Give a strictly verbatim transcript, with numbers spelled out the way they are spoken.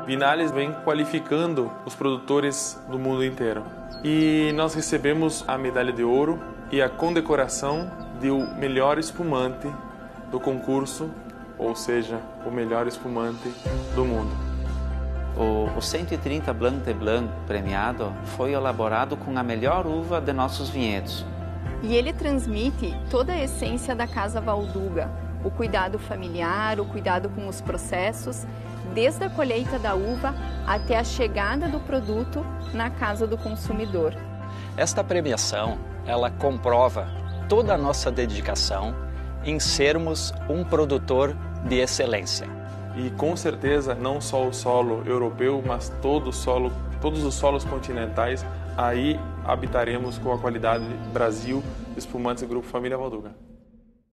Vinales vem qualificando os produtores do mundo inteiro. E nós recebemos a medalha de ouro e a condecoração de o melhor espumante do concurso, ou seja, o melhor espumante do mundo. O, o cento e trinta Blanc de Blanc premiado foi elaborado com a melhor uva de nossos vinhedos. E ele transmite toda a essência da Casa Valduga, o cuidado familiar, o cuidado com os processos, desde a colheita da uva até a chegada do produto na casa do consumidor. Esta premiação, ela comprova toda a nossa dedicação em sermos um produtor de excelência. E com certeza não só o solo europeu, mas todo o solo, todos os solos continentais, aí habitaremos com a qualidade Brasil, espumantes do Grupo Família Valduga.